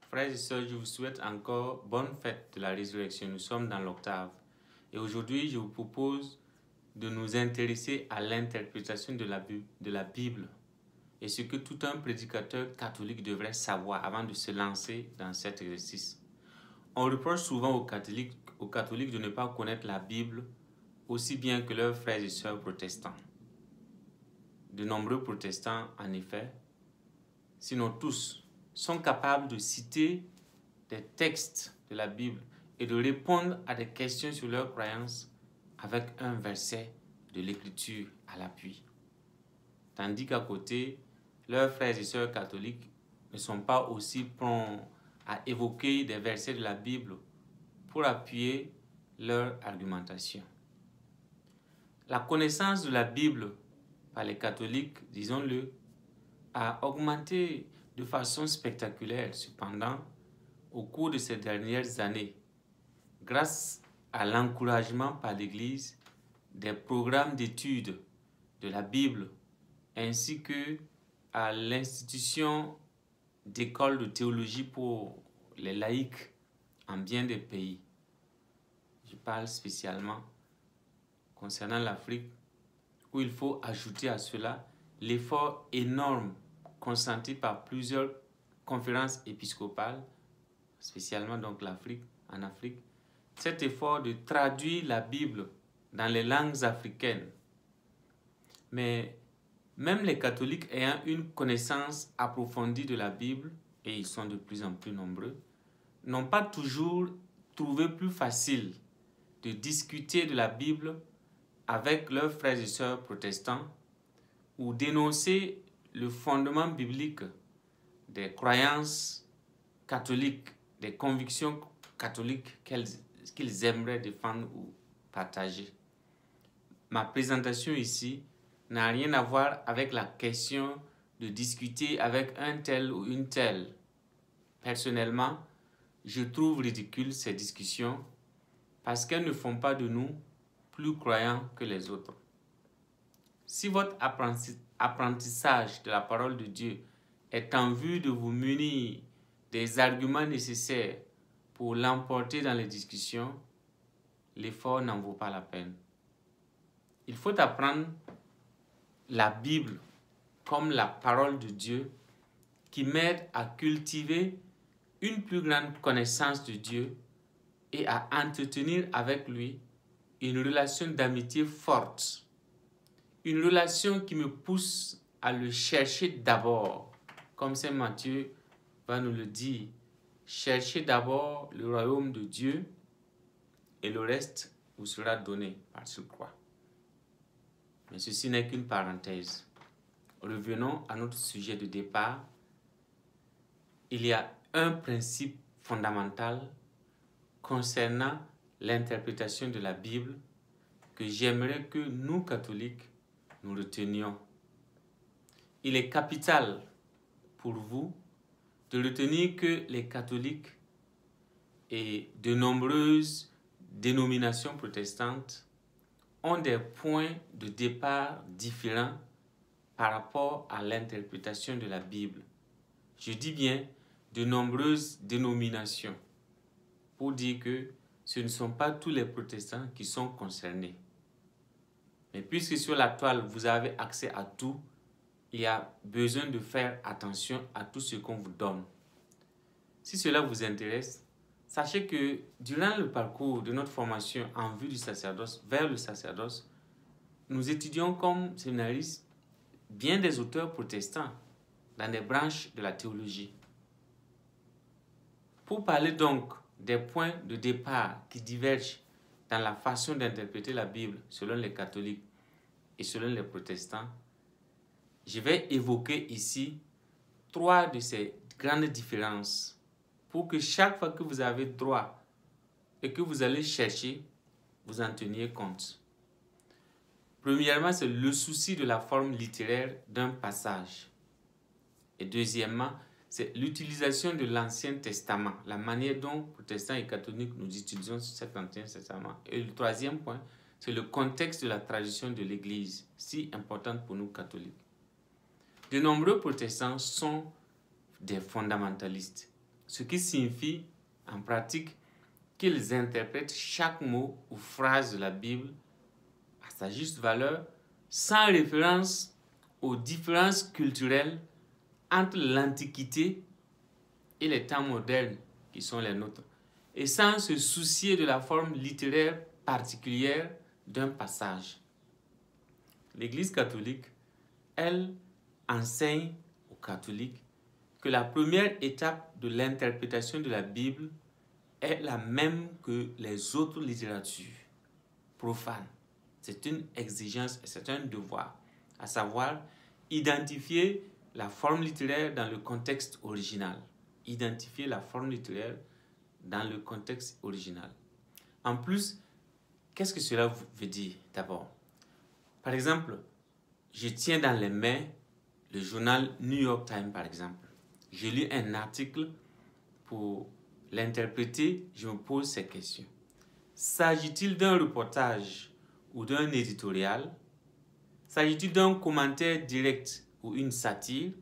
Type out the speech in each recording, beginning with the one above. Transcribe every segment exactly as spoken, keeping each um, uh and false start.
Frères et sœurs, je vous souhaite encore bonne fête de la résurrection. Nous sommes dans l'octave. Et aujourd'hui, je vous propose de nous intéresser à l'interprétation de la, de la Bible et ce que tout un prédicateur catholique devrait savoir avant de se lancer dans cet exercice. On reproche souvent aux catholiques, aux catholiques de ne pas connaître la Bible aussi bien que leurs frères et sœurs protestants. De nombreux protestants, en effet, sinon tous, sont capables de citer des textes de la Bible et de répondre à des questions sur leurs croyances avec un verset de l'Écriture à l'appui. Tandis qu'à côté, leurs frères et sœurs catholiques ne sont pas aussi prompts à évoquer des versets de la Bible pour appuyer leur argumentation. La connaissance de la Bible par les catholiques, disons-le, a augmenté de façon spectaculaire, cependant, au cours de ces dernières années, grâce à l'encouragement par l'Église des programmes d'études de la Bible, ainsi que à l'institution d'écoles de théologie pour les laïcs en bien des pays. Je parle spécialement concernant l'Afrique, où il faut ajouter à cela l'effort énorme consenti par plusieurs conférences épiscopales, spécialement donc l'Afrique, en Afrique, cet effort de traduire la Bible dans les langues africaines. Mais même les catholiques ayant une connaissance approfondie de la Bible, et ils sont de plus en plus nombreux, n'ont pas toujours trouvé plus facile de discuter de la Bible avec leurs frères et sœurs protestants ou d'énoncer le fondement biblique des croyances catholiques, des convictions catholiques qu'ils aimeraient défendre ou partager. Ma présentation ici n'a rien à voir avec la question de discuter avec un tel ou une telle. Personnellement, je trouve ridicule ces discussions parce qu'elles ne font pas de nous plus croyants que les autres. Si votre apprentissage de la parole de Dieu est en vue de vous munir des arguments nécessaires pour l'emporter dans les discussions, l'effort n'en vaut pas la peine. Il faut apprendre la Bible comme la parole de Dieu qui m'aide à cultiver une plus grande connaissance de Dieu et à entretenir avec lui une relation d'amitié forte. Une relation qui me pousse à le chercher d'abord, comme saint Matthieu va nous le dire. Cherchez d'abord le royaume de Dieu et le reste vous sera donné par surcroît. Mais ceci n'est qu'une parenthèse. Revenons à notre sujet de départ. Il y a un principe fondamental concernant l'interprétation de la Bible que j'aimerais que nous, catholiques, nous retenions. Il est capital pour vous de retenir que les catholiques et de nombreuses dénominations protestantes ont des points de départ différents par rapport à l'interprétation de la Bible. Je dis bien de nombreuses dénominations pour dire que ce ne sont pas tous les protestants qui sont concernés. Mais puisque sur la toile, vous avez accès à tout, il y a besoin de faire attention à tout ce qu'on vous donne. Si cela vous intéresse, sachez que durant le parcours de notre formation en vue du sacerdoce, vers le sacerdoce, nous étudions comme séminaristes bien des auteurs protestants dans des branches de la théologie. Pour parler donc des points de départ qui divergent dans la façon d'interpréter la Bible selon les catholiques et selon les protestants, je vais évoquer ici trois de ces grandes différences pour que chaque fois que vous avez droit et que vous allez chercher, vous en teniez compte. Premièrement, c'est le souci de la forme littéraire d'un passage. Et deuxièmement, c'est l'utilisation de l'Ancien Testament, la manière dont protestants et catholiques nous utilisons cet Ancien Testament. Et le troisième point, c'est le contexte de la tradition de l'Église, si importante pour nous catholiques. De nombreux protestants sont des fondamentalistes. ce qui signifie en pratique qu'ils interprètent chaque mot ou phrase de la Bible à sa juste valeur, sans référence aux différences culturelles entre l'Antiquité et les temps modernes qui sont les nôtres, et sans se soucier de la forme littéraire particulière d'un passage. L'Église catholique, elle, enseigne aux catholiques que la première étape de l'interprétation de la Bible est la même que les autres littératures profanes. C'est une exigence et c'est un devoir, à savoir identifier la forme littéraire dans le contexte original. Identifier la forme littéraire dans le contexte original. En plus, qu'est-ce que cela veut dire d'abord? Par exemple, je tiens dans les mains le journal New York Times, par exemple. Je lis un article pour l'interpréter, je me pose ces questions. S'agit-il d'un reportage ou d'un éditorial? S'agit-il d'un commentaire direct ou une satire?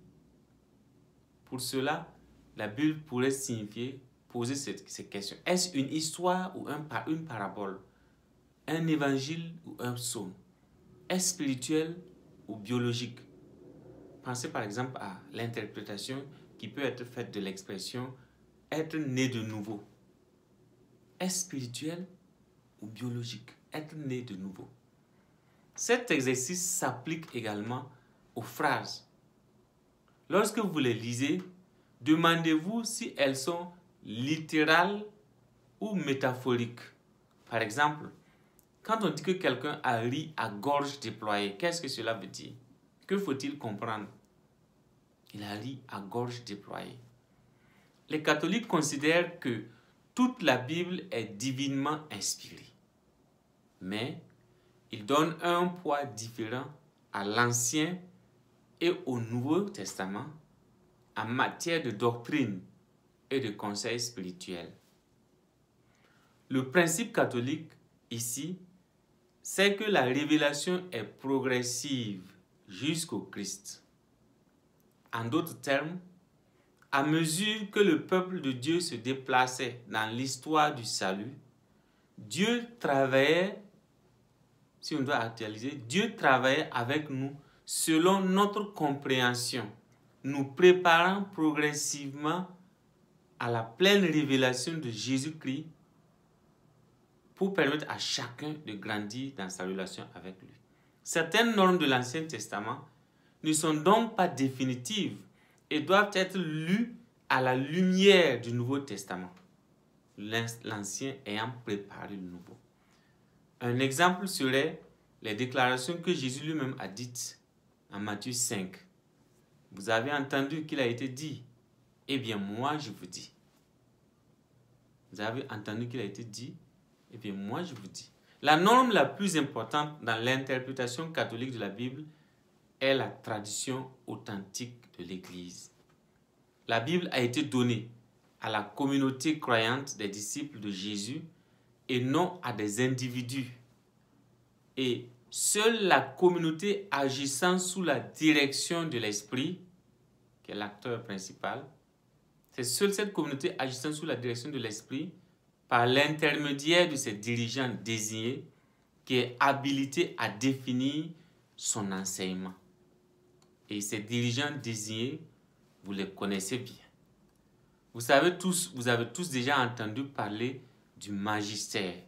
Pour cela, la Bible pourrait signifier, poser cette, ces questions. Est-ce une histoire ou un, une parabole? Un évangile ou un psaume? Est-ce spirituel ou biologique? Pensez par exemple à l'interprétation qui peut être faite de l'expression « être né de nouveau ». Est-ce spirituel ou biologique? Être né de nouveau. Cet exercice s'applique également aux phrases. Lorsque vous les lisez, demandez-vous si elles sont littérales ou métaphoriques. Par exemple, quand on dit que quelqu'un a ri à gorge déployée, qu'est-ce que cela veut dire? Que faut-il comprendre? Il a ri à gorge déployée. Les catholiques considèrent que toute la Bible est divinement inspirée. Mais ils donnent un poids différent à l'Ancien et au Nouveau Testament en matière de doctrine et de conseils spirituels. Le principe catholique ici, c'est que la révélation est progressive jusqu'au Christ. En d'autres termes, à mesure que le peuple de Dieu se déplaçait dans l'histoire du salut, Dieu travaillait, si on doit actualiser, Dieu travaillait avec nous selon notre compréhension, nous préparant progressivement à la pleine révélation de Jésus-Christ pour permettre à chacun de grandir dans sa relation avec lui. Certaines normes de l'Ancien Testament ne sont donc pas définitives et doivent être lues à la lumière du Nouveau Testament, l'Ancien ayant préparé le Nouveau. Un exemple serait les déclarations que Jésus lui-même a dites en Matthieu cinq. Vous avez entendu qu'il a été dit, eh bien moi je vous dis. Vous avez entendu qu'il a été dit, eh bien moi je vous dis. La norme la plus importante dans l'interprétation catholique de la Bible est la tradition authentique de l'Église. La Bible a été donnée à la communauté croyante des disciples de Jésus et non à des individus. Et seule la communauté agissant sous la direction de l'Esprit, qui est l'acteur principal, c'est seule cette communauté agissant sous la direction de l'Esprit, par l'intermédiaire de ses dirigeants désignés, qui est habilitée à définir son enseignement. Et ces dirigeants désignés, vous les connaissez bien. Vous savez tous, vous avez tous déjà entendu parler du magistère.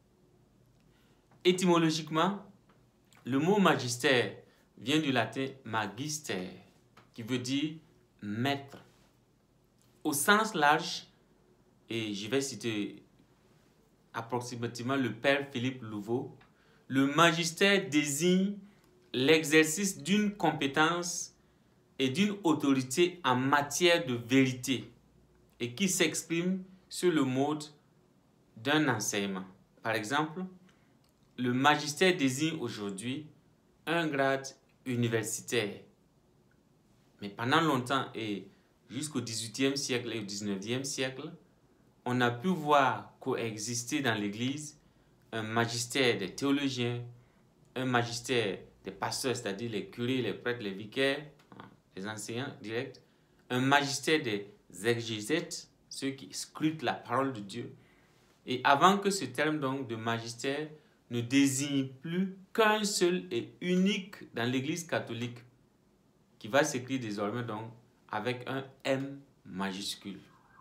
Étymologiquement, le mot magistère vient du latin magister, qui veut dire maître. Au sens large, et je vais citer approximativement le père Philippe Louveau, le magistère désigne l'exercice d'une compétence et d'une autorité en matière de vérité et qui s'exprime sur le mode d'un enseignement. Par exemple, le magistère désigne aujourd'hui un grade universitaire. Mais pendant longtemps et jusqu'au dix-huitième siècle et au dix-neuvième siècle, on a pu voir coexister dans l'Église un magistère des théologiens, un magistère des pasteurs, c'est-à-dire les curés, les prêtres, les vicaires, les enseignants directs, un magistère des exégètes ceux qui scrutent la parole de Dieu. Et avant que ce terme donc de magistère ne désigne plus qu'un seul et unique dans l'Église catholique, qui va s'écrire désormais donc avec un M majuscule.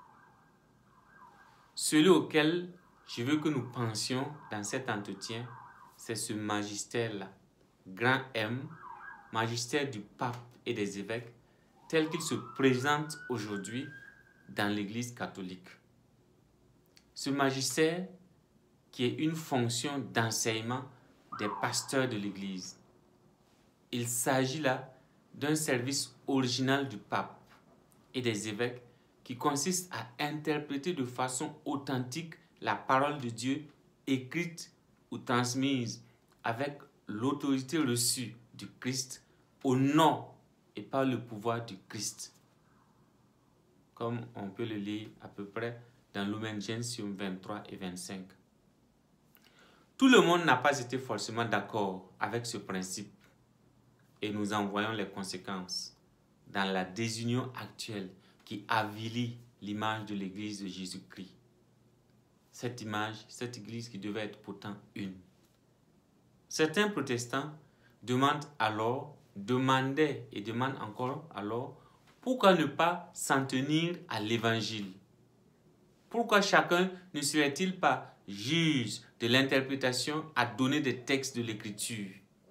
Celui auquel je veux que nous pensions dans cet entretien, c'est ce magistère-là, grand M, magistère du pape et des évêques, tel qu'il se présente aujourd'hui dans l'Église catholique. Ce magistère qui est une fonction d'enseignement des pasteurs de l'Église. Il s'agit là d'un service original du pape et des évêques qui consiste à interpréter de façon authentique la parole de Dieu écrite ou transmise avec l'autorité reçue du Christ au nom et par le pouvoir du Christ. Comme on peut le lire à peu près dans Lumen Gentium vingt-trois et vingt-cinq. Tout le monde n'a pas été forcément d'accord avec ce principe et nous en voyons les conséquences dans la désunion actuelle qui avilit l'image de l'Église de Jésus-Christ. Cette image, cette Église qui devait être pourtant une. Certains protestants demandent alors, demandaient et demandent encore alors, pourquoi ne pas s'en tenir à l'Évangile? Pourquoi chacun ne serait-il pas juge de l'interprétation à donner des textes de l'Écriture?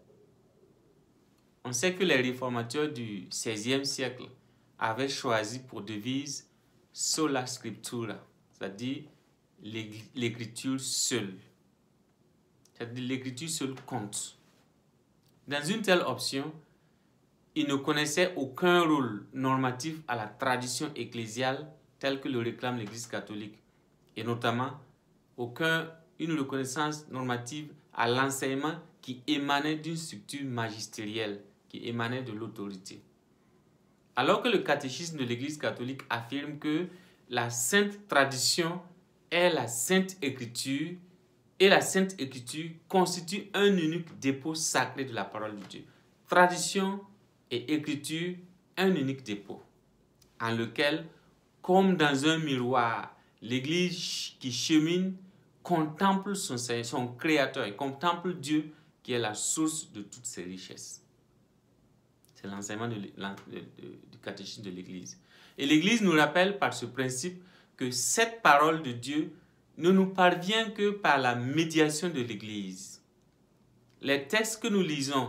On sait que les réformateurs du seizième siècle avaient choisi pour devise sola scriptura, c'est-à-dire l'Écriture seule. C'est-à-dire l'Écriture seule compte. Dans une telle option, ils ne connaissaient aucun rôle normatif à la tradition ecclésiale telle que le réclame l'Église catholique, et notamment aucune reconnaissance normative à l'enseignement qui émanait d'une structure magistérielle, qui émanait de l'autorité. Alors que le catéchisme de l'Église catholique affirme que la sainte tradition est la sainte écriture et la sainte écriture constitue un unique dépôt sacré de la parole de Dieu. Tradition et écriture, un unique dépôt en lequel, comme dans un miroir, l'Église qui chemine contemple son, son Créateur et contemple Dieu qui est la source de toutes ses richesses. C'est l'enseignement de, de, de, du catéchisme de l'Église. Et l'Église nous rappelle par ce principe que cette parole de Dieu ne nous parvient que par la médiation de l'Église. Les textes que nous lisons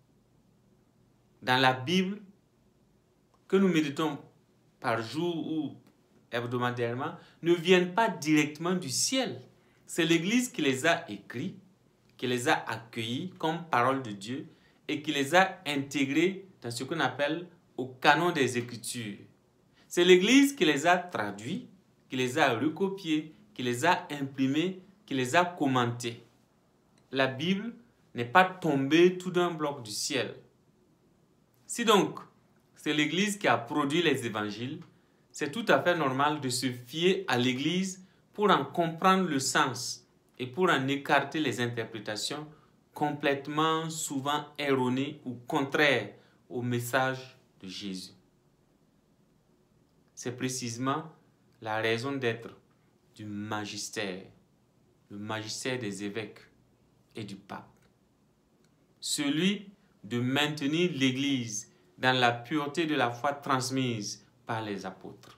dans la Bible, que nous méditons par jour ou hebdomadairement, ne viennent pas directement du ciel. C'est l'Église qui les a écrits, qui les a accueillis comme parole de Dieu et qui les a intégrés dans ce qu'on appelle au canon des Écritures. C'est l'Église qui les a traduits, qui les a recopiés, qui les a imprimés, qui les a commentés. La Bible n'est pas tombée tout d'un bloc du ciel. Si donc c'est l'Église qui a produit les évangiles, c'est tout à fait normal de se fier à l'Église pour en comprendre le sens et pour en écarter les interprétations complètement souvent erronées ou contraires au message de Jésus. C'est précisément la raison d'être du magistère, le magistère des évêques et du pape. Celui de maintenir l'Église dans la pureté de la foi transmise par les apôtres.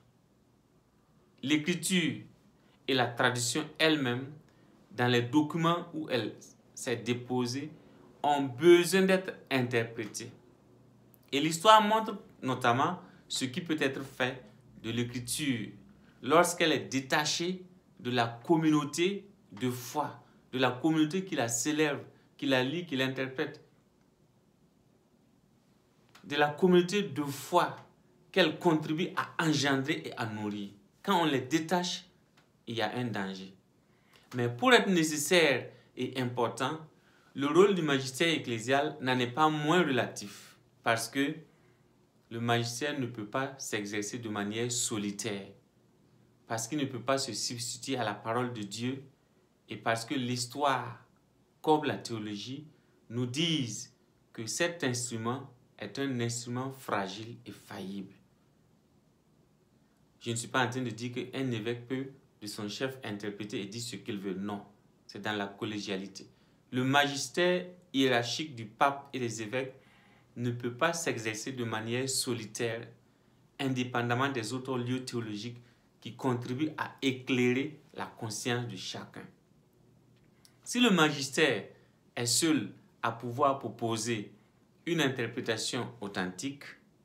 L'Écriture et la tradition elle-même, dans les documents où elle s'est déposée, ont besoin d'être interprétées. Et l'histoire montre notamment ce qui peut être fait de l'Écriture lorsqu'elle est détachée de la communauté de foi, de la communauté qui la célèbre, qui la lit, qui l'interprète, de la communauté de foi qu'elle contribue à engendrer et à nourrir. Quand on les détache, il y a un danger. Mais pour être nécessaire et important, le rôle du magistère ecclésial n'en est pas moins relatif, parce que le magistère ne peut pas s'exercer de manière solitaire, parce qu'il ne peut pas se substituer à la parole de Dieu, et parce que l'histoire, comme la théologie, nous disent que cet instrument est un instrument fragile et faillible. Je ne suis pas en train de dire qu'un évêque peut, de son chef, interpréter et dire ce qu'il veut. Non, c'est dans la collégialité. Le magistère hiérarchique du pape et des évêques ne peut pas s'exercer de manière solitaire, indépendamment des autres lieux théologiques qui contribuent à éclairer la conscience de chacun. Si le magistère est seul à pouvoir proposer une interprétation authentique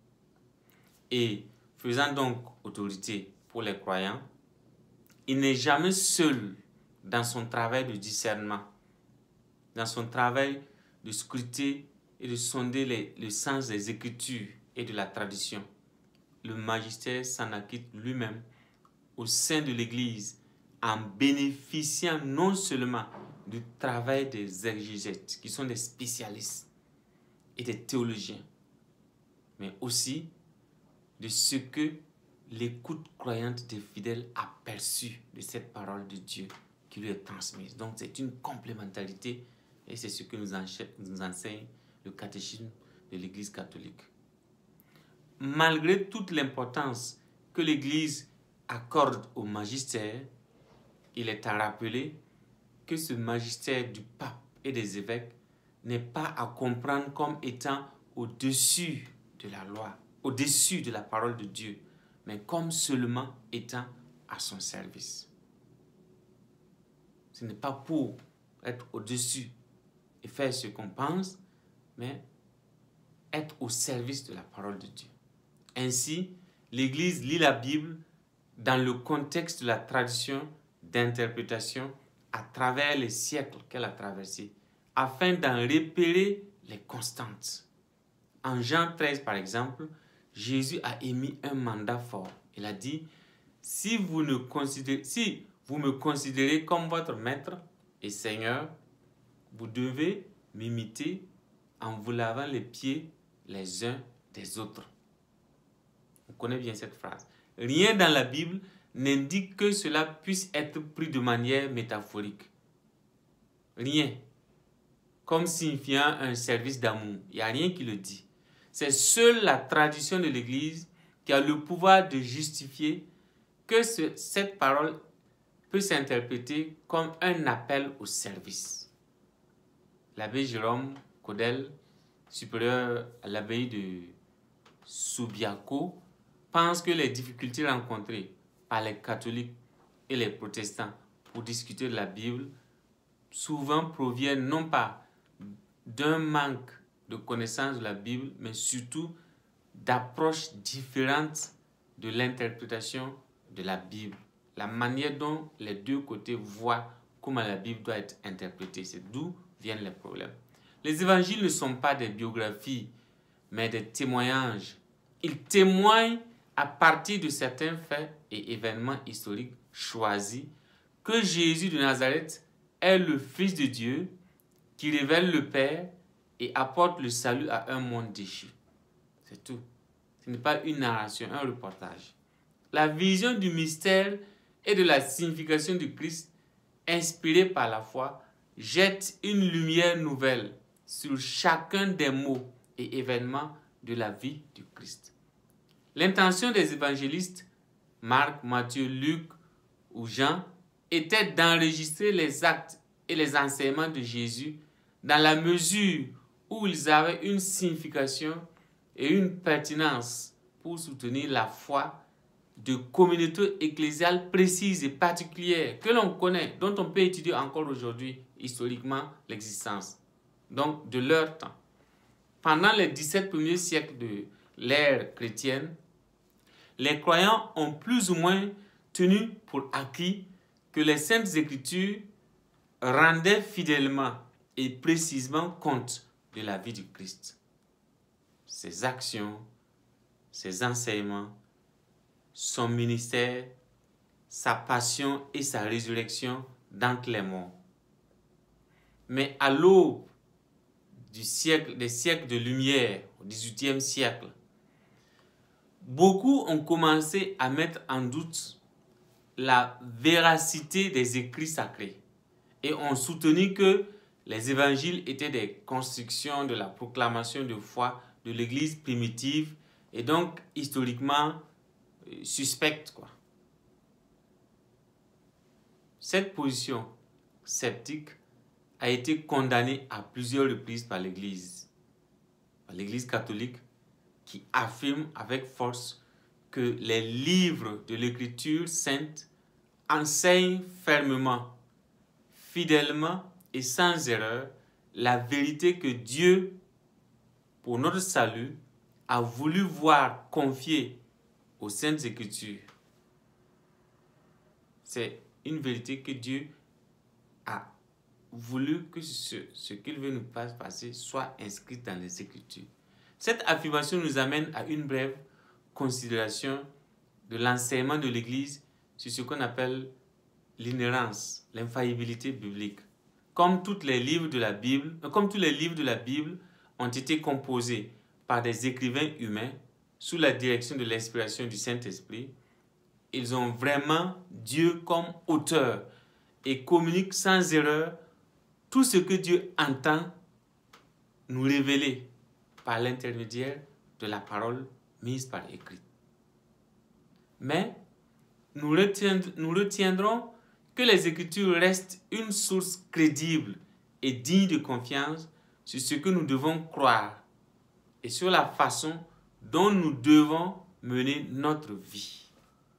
et faisant donc autorité pour les croyants, il n'est jamais seul dans son travail de discernement, dans son travail de scruter et de sonder les, le sens des Écritures et de la tradition. Le magistère s'en acquitte lui-même au sein de l'Église en bénéficiant non seulement du travail des exégètes, qui sont des spécialistes et des théologiens, mais aussi de ce que l'écoute croyante des fidèles a perçu de cette parole de Dieu qui lui est transmise. Donc c'est une complémentarité et c'est ce que nous enseigne le catéchisme de l'Église catholique. Malgré toute l'importance que l'Église accorde au magistère, il est à rappeler que ce magistère du pape et des évêques n'est pas à comprendre comme étant au-dessus de la loi, au-dessus de la parole de Dieu, mais comme seulement étant à son service. Ce n'est pas pour être au-dessus et faire ce qu'on pense, mais être au service de la parole de Dieu. Ainsi, l'Église lit la Bible dans le contexte de la tradition d'interprétation à travers les siècles qu'elle a traversés, afin d'en repérer les constantes. En Jean treize, par exemple, Jésus a émis un mandat fort. Il a dit, si vous, ne considérez, si vous me considérez comme votre maître et Seigneur, vous devez m'imiter en vous lavant les pieds les uns des autres. On connaît bien cette phrase. Rien dans la Bible n'indique que cela puisse être pris de manière métaphorique. Rien. Comme signifiant un service d'amour. Il n'y a rien qui le dit. C'est seule la tradition de l'Église qui a le pouvoir de justifier que ce, cette parole peut s'interpréter comme un appel au service. L'abbé Jérôme Caudel, supérieur à l'abbaye de Subiaco, pense que les difficultés rencontrées par les catholiques et les protestants pour discuter de la Bible souvent proviennent non pas d'un manque de connaissance de la Bible, mais surtout d'approches différentes de l'interprétation de la Bible. La manière dont les deux côtés voient comment la Bible doit être interprétée, c'est d'où viennent les problèmes. Les évangiles ne sont pas des biographies, mais des témoignages. Ils témoignent à partir de certains faits et événements historiques choisis que Jésus de Nazareth est le Fils de Dieu qui révèle le Père et apporte le salut à un monde déchu. C'est tout. Ce n'est pas une narration, un reportage. La vision du mystère et de la signification du Christ, inspirée par la foi, jette une lumière nouvelle sur chacun des mots et événements de la vie du Christ. L'intention des évangélistes, Marc, Matthieu, Luc ou Jean, était d'enregistrer les actes et les enseignements de Jésus dans la mesure où ils avaient une signification et une pertinence pour soutenir la foi de communautés ecclésiales précises et particulières que l'on connaît, dont on peut étudier encore aujourd'hui historiquement l'existence, donc de leur temps. Pendant les dix-sept premiers siècles de l'ère chrétienne, les croyants ont plus ou moins tenu pour acquis que les Saintes Écritures rendaient fidèlement et précisément compte de la vie du Christ. Ses actions, ses enseignements, son ministère, sa passion et sa résurrection d'entre les morts. Mais à l'aube du siècle, des siècles de lumière, au dix-huitième siècle, beaucoup ont commencé à mettre en doute la véracité des écrits sacrés et ont soutenu que les évangiles étaient des constructions de la proclamation de foi de l'Église primitive et donc historiquement suspectes, quoi. Cette position sceptique a été condamnée à plusieurs reprises par l'Église, par l'Église catholique, qui affirme avec force que les livres de l'Écriture sainte enseignent fermement, fidèlement et sans erreur la vérité que Dieu, pour notre salut, a voulu voir confiée aux Saintes Écritures. C'est une vérité que Dieu a voulu que ce, ce qu'il veut nous passer soit inscrit dans les Écritures. Cette affirmation nous amène à une brève considération de l'enseignement de l'Église sur ce qu'on appelle l'inhérence, l'infaillibilité biblique. Comme, toutes les livres de la Bible, comme tous les livres de la Bible ont été composés par des écrivains humains sous la direction de l'inspiration du Saint-Esprit, ils ont vraiment Dieu comme auteur et communiquent sans erreur tout ce que Dieu entend nous révéler par l'intermédiaire de la parole mise par écrit. Mais nous retiendrons, nous retiendrons que les Écritures restent une source crédible et digne de confiance sur ce que nous devons croire et sur la façon dont nous devons mener notre vie.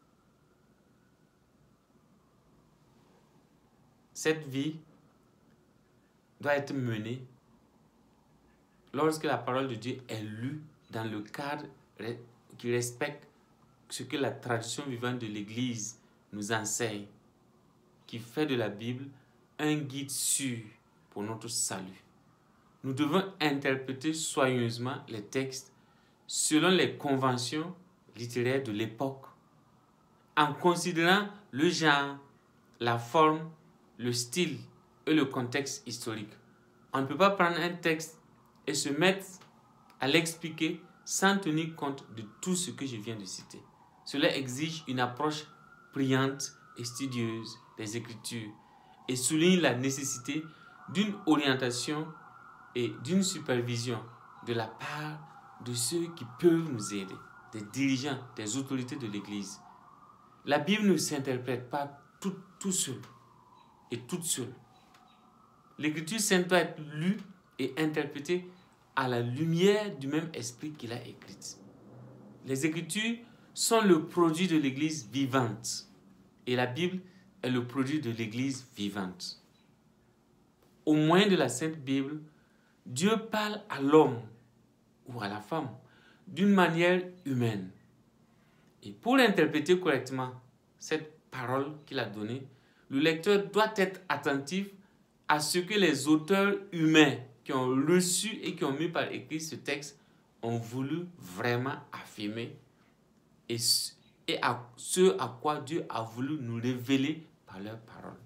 Cette vie doit être menée lorsque la parole de Dieu est lue dans le cadre qui respecte ce que la tradition vivante de l'Église nous enseigne, qui fait de la Bible un guide sûr pour notre salut. Nous devons interpréter soigneusement les textes selon les conventions littéraires de l'époque, en considérant le genre, la forme, le style et le contexte historique. On ne peut pas prendre un texte et se mettre à l'expliquer sans tenir compte de tout ce que je viens de citer. Cela exige une approche brillante et studieuse des Écritures et souligne la nécessité d'une orientation et d'une supervision de la part de ceux qui peuvent nous aider, des dirigeants, des autorités de l'Église. La Bible ne s'interprète pas tout, tout seul et toute seule. L'Écriture sainte doit être lue et interprétée à la lumière du même esprit qui l'a écrite. Les Écritures sont le produit de l'Église vivante et la Bible est le produit de l'Église vivante. Au moyen de la Sainte Bible, Dieu parle à l'homme ou à la femme d'une manière humaine. Et pour interpréter correctement cette parole qu'il a donnée, le lecteur doit être attentif à ce que les auteurs humains qui ont reçu et qui ont mis par écrit ce texte ont voulu vraiment affirmer et, et à ce à quoi Dieu a voulu nous révéler par leurs paroles.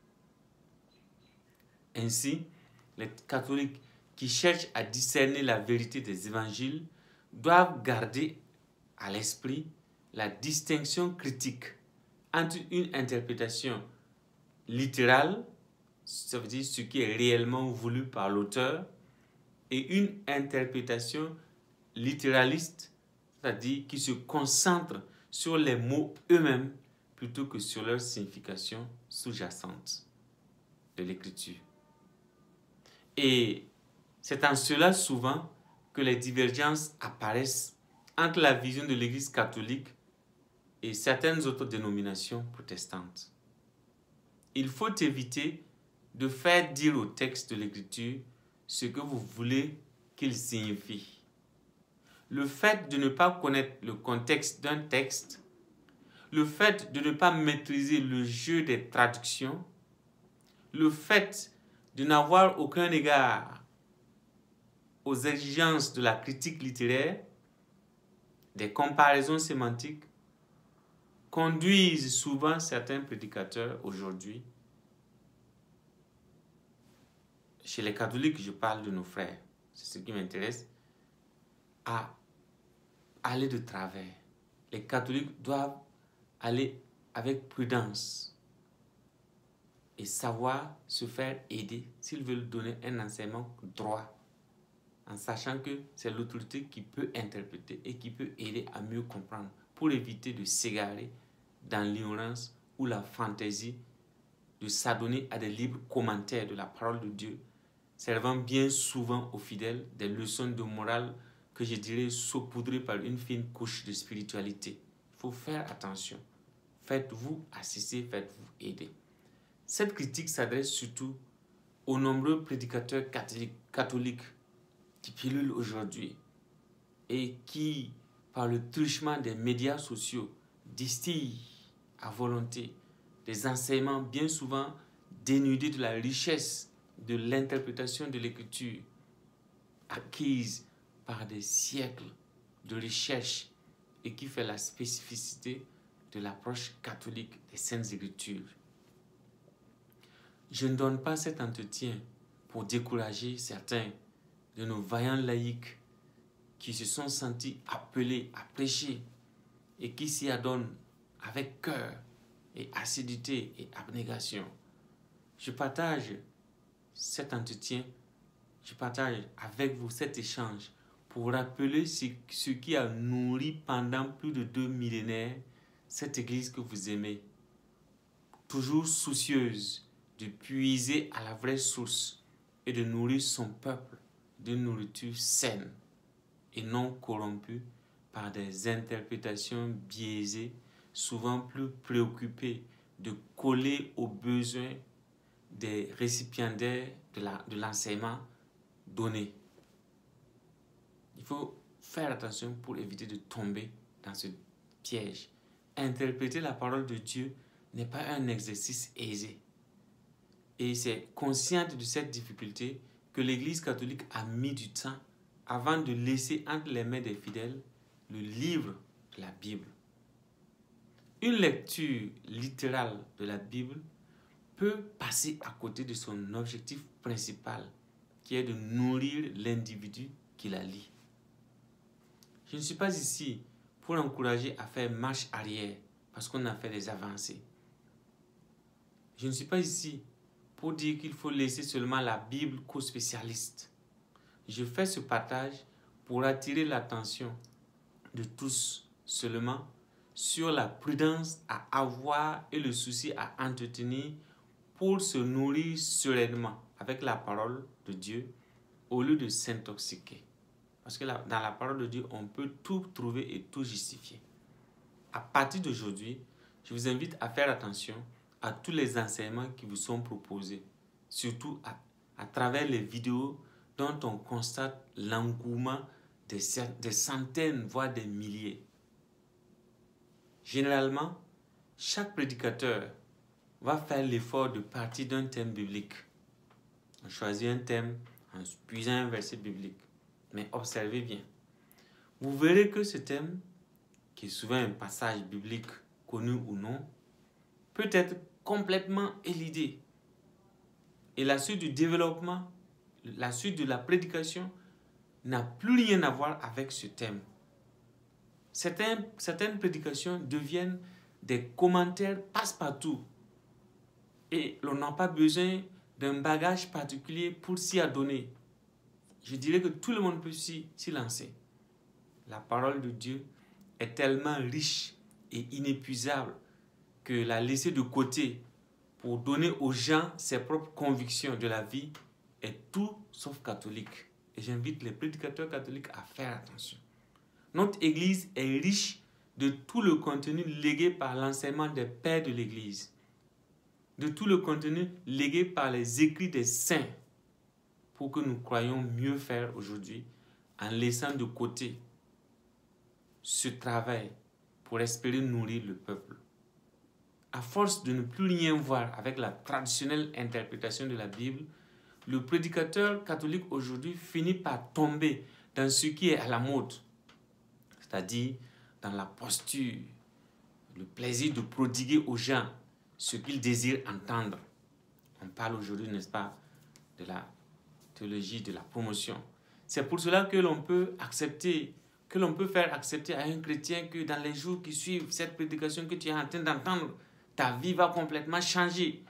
Ainsi, les catholiques qui cherchent à discerner la vérité des évangiles doivent garder à l'esprit la distinction critique entre une interprétation littérale, ça veut dire ce qui est réellement voulu par l'auteur, et une interprétation littéraliste, c'est-à-dire qui se concentre sur les mots eux-mêmes plutôt que sur leur signification sous-jacente de l'écriture. Et c'est en cela souvent que les divergences apparaissent entre la vision de l'Église catholique et certaines autres dénominations protestantes. Il faut éviter de faire dire au texte de l'Écriture ce que vous voulez qu'il signifie. Le fait de ne pas connaître le contexte d'un texte, le fait de ne pas maîtriser le jeu des traductions, le fait de n'avoir aucun égard aux exigences de la critique littéraire, des comparaisons sémantiques, conduisent souvent certains prédicateurs aujourd'hui, chez les catholiques, je parle de nos frères, c'est ce qui m'intéresse, à aller de travers. Les catholiques doivent aller avec prudence et savoir se faire aider s'ils veulent donner un enseignement droit, en sachant que c'est l'autorité qui peut interpréter et qui peut aider à mieux comprendre pour éviter de s'égarer dans l'ignorance ou la fantaisie de s'adonner à des libres commentaires de la parole de Dieu, servant bien souvent aux fidèles des leçons de morale que je dirais saupoudrées par une fine couche de spiritualité. Il faut faire attention. Faites-vous assister, faites-vous aider. Cette critique s'adresse surtout aux nombreux prédicateurs catholiques, catholiques qui pilulent aujourd'hui et qui, par le truchement des médias sociaux, distillent à volonté des enseignements bien souvent dénudés de la richesse de l'interprétation de l'écriture acquise par des siècles de recherche et qui fait la spécificité de l'approche catholique des Saintes Écritures. Je ne donne pas cet entretien pour décourager certains de nos vaillants laïcs qui se sont sentis appelés à prêcher et qui s'y adonnent avec cœur et assiduité et abnégation. Je partage cet entretien, je partage avec vous cet échange pour rappeler ce, ce qui a nourri pendant plus de deux millénaires cette Église que vous aimez, toujours soucieuse de puiser à la vraie source et de nourrir son peuple de nourriture saine et non corrompue par des interprétations biaisées, souvent plus préoccupées de coller aux besoins des récipiendaires de, la, de l'enseignement donné. Il faut faire attention pour éviter de tomber dans ce piège. Interpréter la parole de Dieu n'est pas un exercice aisé. Et c'est consciente de cette difficulté que l'Église catholique a mis du temps avant de laisser entre les mains des fidèles le livre de la Bible. Une lecture littérale de la Bible peut passer à côté de son objectif principal, qui est de nourrir l'individu qui la lit. Je ne suis pas ici pour encourager à faire marche arrière parce qu'on a fait des avancées. Je ne suis pas ici pour dire qu'il faut laisser seulement la Bible qu'aux spécialistes. Je fais ce partage pour attirer l'attention de tous seulement sur la prudence à avoir et le souci à entretenir pour se nourrir sereinement avec la parole de Dieu au lieu de s'intoxiquer. Parce que dans la parole de Dieu, on peut tout trouver et tout justifier. À partir d'aujourd'hui, je vous invite à faire attention à tous les enseignements qui vous sont proposés, surtout à, à travers les vidéos dont on constate l'engouement des, des centaines, voire des milliers. Généralement, chaque prédicateur va faire l'effort de partir d'un thème biblique. On choisit un thème en puisant un verset biblique. Mais observez bien. Vous verrez que ce thème, qui est souvent un passage biblique connu ou non, peut être complètement élidé. Et la suite du développement, la suite de la prédication n'a plus rien à voir avec ce thème. Certaines, certaines prédications deviennent des commentaires passe-partout. Et l'on n'a pas besoin d'un bagage particulier pour s'y adonner. Je dirais que tout le monde peut s'y, s'y lancer. La parole de Dieu est tellement riche et inépuisable que la laisser de côté pour donner aux gens ses propres convictions de la vie est tout sauf catholique. Et j'invite les prédicateurs catholiques à faire attention. Notre Église est riche de tout le contenu légué par l'enseignement des pères de l'Église, de tout le contenu légué par les écrits des saints, pour que nous croyions mieux faire aujourd'hui en laissant de côté ce travail pour espérer nourrir le peuple. À force de ne plus rien voir avec la traditionnelle interprétation de la Bible, le prédicateur catholique aujourd'hui finit par tomber dans ce qui est à la mode, c'est-à-dire dans la posture, le plaisir de prodiguer aux gens ce qu'ils désirent entendre. On parle aujourd'hui, n'est-ce pas, de la théologie de la promotion. C'est pour cela que l'on peut accepter, que l'on peut faire accepter à un chrétien que dans les jours qui suivent cette prédication que tu es en train d'entendre, ta vie va complètement changer.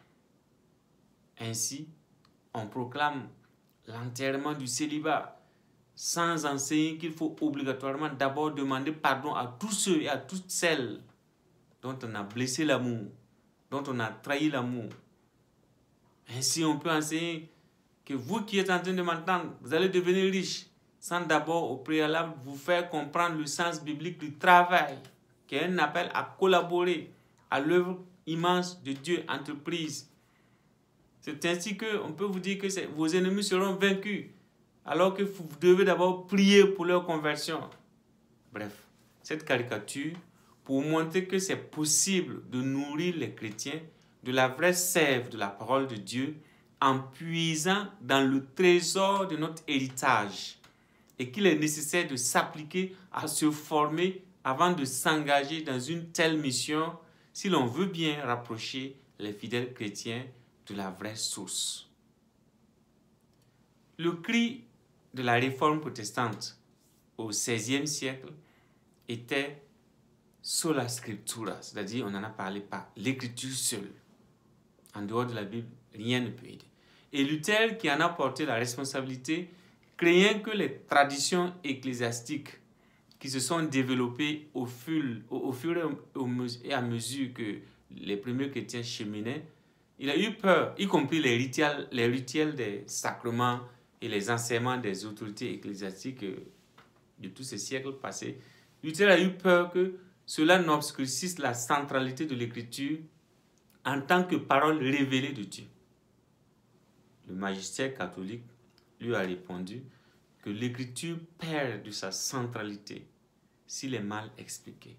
Ainsi, on proclame l'enterrement du célibat sans enseigner qu'il faut obligatoirement d'abord demander pardon à tous ceux et à toutes celles dont on a blessé l'amour, dont on a trahi l'amour, Ainsi, on peut enseigner que vous qui êtes en train de m'entendre, vous allez devenir riche sans d'abord au préalable vous faire comprendre le sens biblique du travail, qui est un appel à collaborer à l'œuvre immense de Dieu, entreprise. C'est ainsi qu'on peut vous dire que vos ennemis seront vaincus, alors que vous devez d'abord prier pour leur conversion. Bref, cette caricature, pour montrer que c'est possible de nourrir les chrétiens de la vraie sève de la parole de Dieu en puisant dans le trésor de notre héritage et qu'il est nécessaire de s'appliquer à se former avant de s'engager dans une telle mission si l'on veut bien rapprocher les fidèles chrétiens de la vraie source. Le cri de la réforme protestante au seizième siècle était sola scriptura, c'est-à-dire on en a parlé par l'écriture seule. En dehors de la Bible, rien ne peut aider. Et Luther, qui en a porté la responsabilité, craignant que les traditions ecclésiastiques qui se sont développées au fur, au, au fur et à mesure que les premiers chrétiens cheminaient, il a eu peur, y compris les rituels, les rituels des sacrements et les enseignements des autorités ecclésiastiques de tous ces siècles passés. Luther a eu peur que cela n'obscurcisse la centralité de l'écriture en tant que parole révélée de Dieu. Le magistère catholique lui a répondu que l'écriture perd de sa centralité s'il est mal expliqué.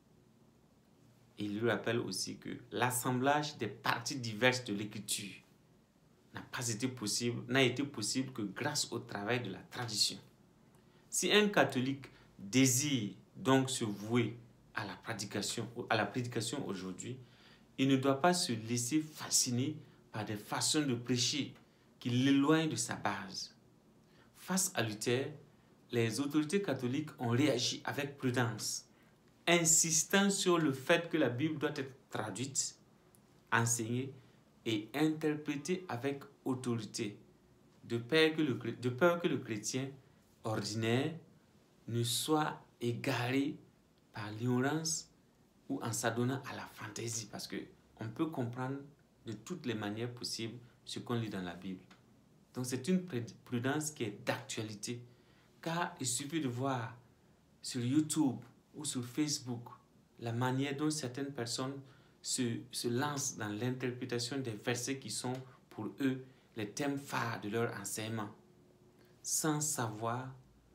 Il lui rappelle aussi que l'assemblage des parties diverses de l'écriture n'a pas été possible, n'a été possible que grâce au travail de la tradition. Si un catholique désire donc se vouer à la prédication, à la prédication aujourd'hui, il ne doit pas se laisser fasciner par des façons de prêcher qui l'éloignent de sa base. Face à Luther, les autorités catholiques ont réagi avec prudence, insistant sur le fait que la Bible doit être traduite, enseignée et interprétée avec autorité, de peur que le, de peur que le chrétien ordinaire ne soit égaré par l'ignorance ou en s'adonnant à la fantaisie, parce qu'on peut comprendre de toutes les manières possibles ce qu'on lit dans la Bible. Donc c'est une prudence qui est d'actualité, car il suffit de voir sur YouTube ou sur Facebook la manière dont certaines personnes se, se lancent dans l'interprétation des versets qui sont pour eux les thèmes phares de leur enseignement, sans savoir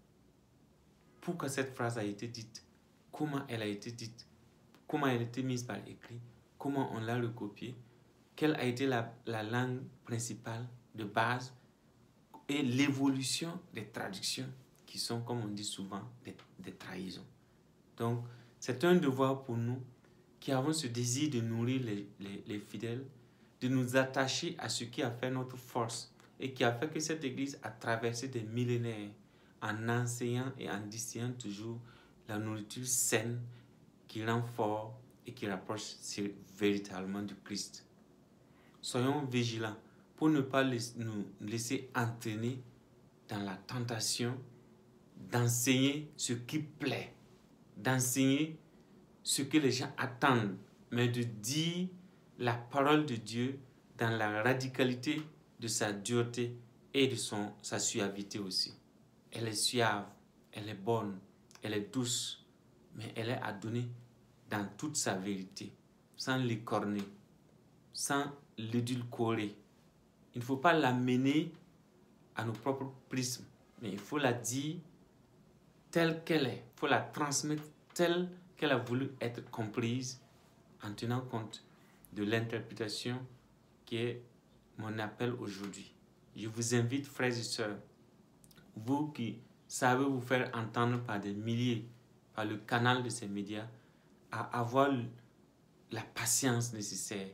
pourquoi cette phrase a été dite, comment elle a été dite, comment elle a été mise par écrit, comment on l'a recopiée, quelle a été la, la langue principale de base et l'évolution des traductions qui sont, comme on dit souvent, des, des trahisons. Donc, c'est un devoir pour nous qui avons ce désir de nourrir les, les, les fidèles, de nous attacher à ce qui a fait notre force et qui a fait que cette Église a traversé des millénaires en enseignant et en distillant toujours la nourriture saine qui rend fort et qui rapproche véritablement du Christ. Soyons vigilants pour ne pas nous laisser entraîner dans la tentation d'enseigner ce qui plaît, d'enseigner ce que les gens attendent, mais de dire la parole de Dieu dans la radicalité de sa dureté et de son, sa suavité aussi. Elle est suave, elle est bonne, elle est douce, mais elle est à donner dans toute sa vérité, sans l'écorner, sans l'édulcorer. Il ne faut pas l'amener à nos propres prismes, mais il faut la dire telle qu'elle est. Il faut la transmettre telle qu'elle a voulu être comprise en tenant compte de l'interprétation qui est mon appel aujourd'hui. Je vous invite, frères et sœurs, vous qui savez vous faire entendre par des milliers, par le canal de ces médias, à avoir la patience nécessaire,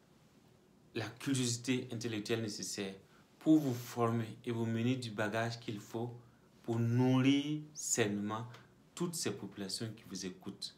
la curiosité intellectuelle nécessaire pour vous former et vous mener du bagage qu'il faut pour nourrir sainement toutes ces populations qui vous écoutent.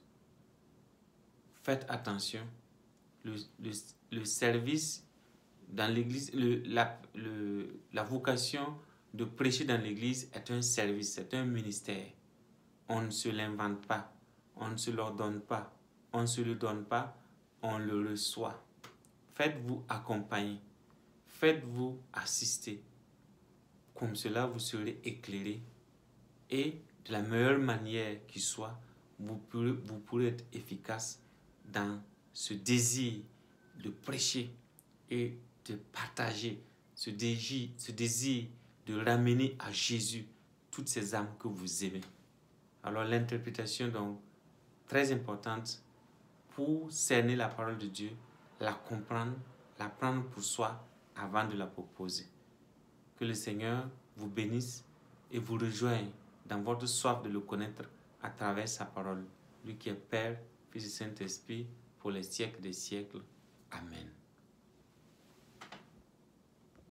Faites attention, le, le, le service dans l'église, le, la, le, la vocation de prêcher dans l'église est un service, c'est un ministère. On ne se l'invente pas, on ne se l'ordonne pas, on ne se le donne pas, on le reçoit. Faites-vous accompagner, faites-vous assister. Comme cela, vous serez éclairé et de la meilleure manière qui soit, vous pourrez, vous pourrez être efficace dans ce désir de prêcher et de partager, ce désir, ce désir de ramener à Jésus toutes ces âmes que vous aimez. Alors l'interprétation, donc, très importante pour cerner la parole de Dieu, la comprendre, la prendre pour soi avant de la proposer. Que le Seigneur vous bénisse et vous rejoigne dans votre soif de le connaître à travers sa parole. Lui qui est Père, Fils et Saint-Esprit, pour les siècles des siècles. Amen.